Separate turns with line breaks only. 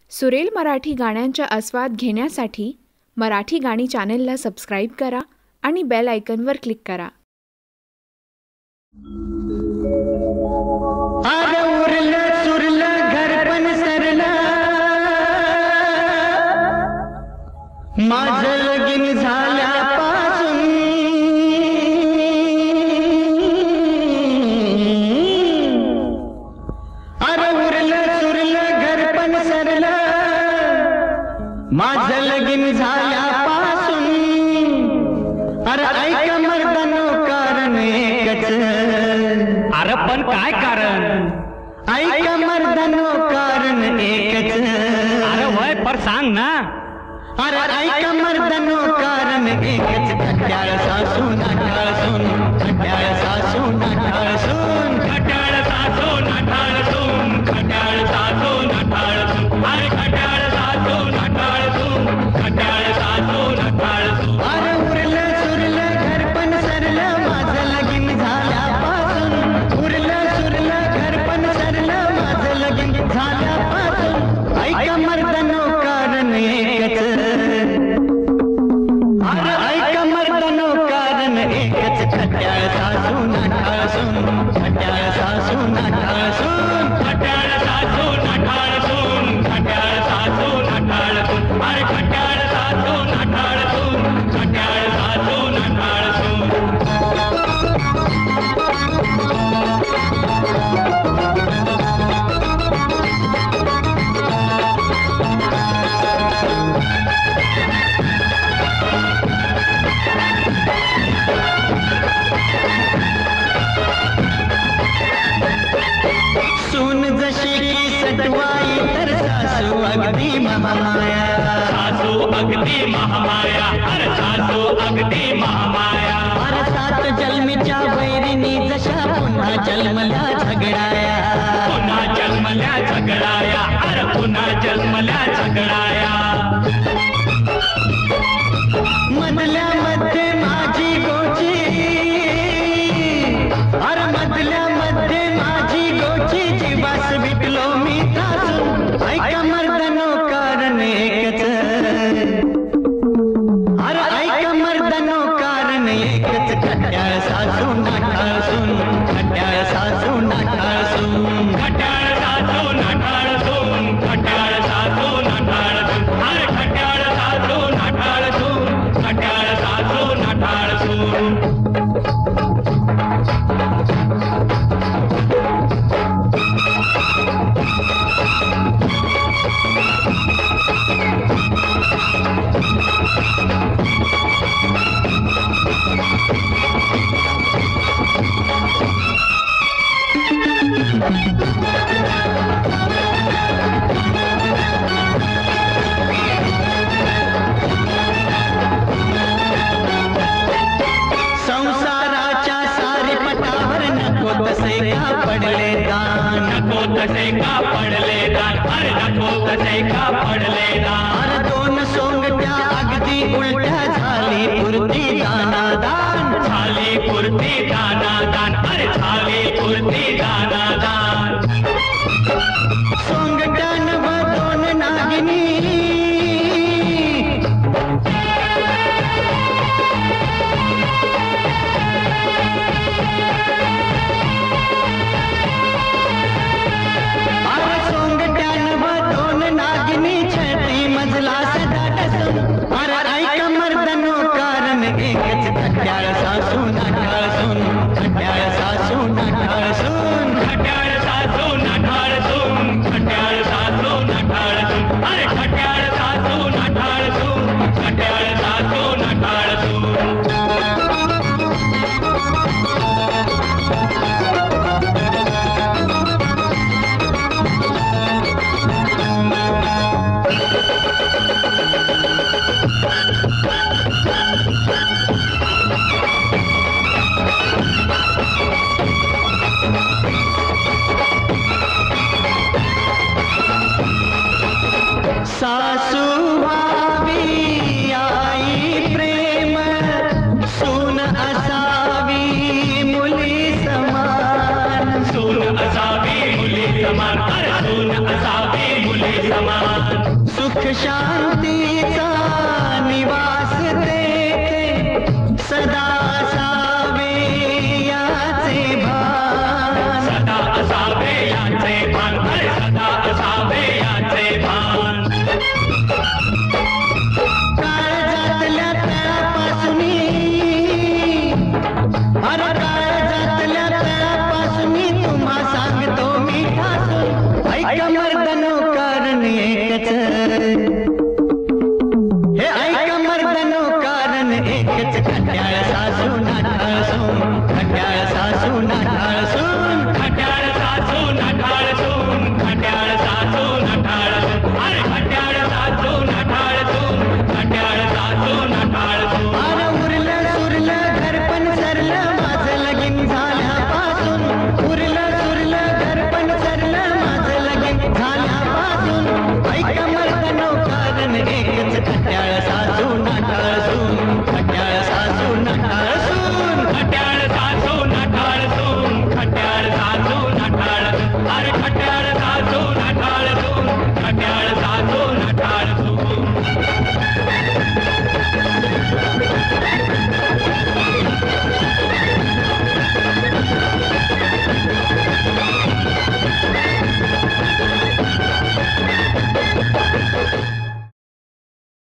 सुरेल मराठी गाण्यांचा आस्वाद घेण्यासाठी मराठी गाणी चॅनेलला सबस्क्राईब करा आणि बेल आयकॉनवर क्लिक करा.
उरलं सुरलं घर पण सरलं, माझं लगीन झाल्यापासून. अरे उरलं सुरलं घर पण सरलं, माझं लगीन झाल्यापासून. अरे ऐका मर्दानो कारण एकच.
अरे पण काय कारण?
ऐका मर्दानो कारण एकच.
अरे वय पर सांग ना.
अरे ऐका मर्दानो कारण एकच. खट्याळ सासू नाठाळ सून, खट्याळ सासू नाठाळ सून,
खट्याळ सासू नाठाळ सून, खट्याळ सासू नाठाळ सून. अरे खट्याळ सासू नाठाळ सून, खट्याळ सासू नाठाळ सून.
अरे उरलं सुरलं घर पण सरलं, माझं लगीन झाल्यापासून. उरलं सुरलं घर पण सरलं, माझं लगीन झाल्यापासून. ऐका मर्दानो कारण एकच. अरे ऐका मर्दानो कारण एकच. खट्याळ सासू नाठाळ सून, खट्याळ सासू नाठाळ सून,
खट्याळ सासू नाठाळ सून, खट्याळ सासू नाठाळ सून. अरे खट्याळ सासू नाठाळ सून, खट्याळ सासू नाठाळ सून.
सून जशी की सटवाई तर सासू अगदी महामाया.
सासू अगदी महामाया. अरे सासू अगदी महामाया.
अरे सात जन्मीच्या वैरिणी जशा पुन्हा जन्मल्या झगडाया.
पुन्हा जन्मल्या झगडाया. अरे पुन्हा जन्मल्या झगडाया.
मधल्या मध्ये माझी गोची, अरे मधल्या मध्ये माझी गोची, जीवास विकलो मी त्रासून. ऐका मर्दानो कारण एकच. अरे ऐका मर्दानो कारण एकच. खट्याळ सासू नाठाळ सून, खट्याळ सासू नाठाळ सून,
खट्याळ सासू नाठाळ सून, खट्याळ सासू नाठाळ सून. अरे खट्याळ सासू नाठाळ सून, खट्याळ सासू नाठाळ सून.
संसाराच्या सारीपटावर नको तसे का पडले दान.
नको तसे का पडले दान. अरे नको तसे का पडले दान.
अरे दोन सोंगट्या अगदी उलट्या झाली पुरती दानादान.
झाली पुरती दानादान. अरे झाली पुरती दानादान.
सोंगट्यान व दोन नागिनी, अरे सोंगट्यान व दोन नागिनी, छटी मजला सुख शांतीचा निवास तेथे सदा असावे याचे भान.
सदा असावे याचे भान, अरे सदा असावे याचे भान.
काळजातल्या तळापासूनी, अरे काळजातल्या तळापासूनी तुम्हा सांगतो मी ठासून. ऐका मर्दानो कारण एकच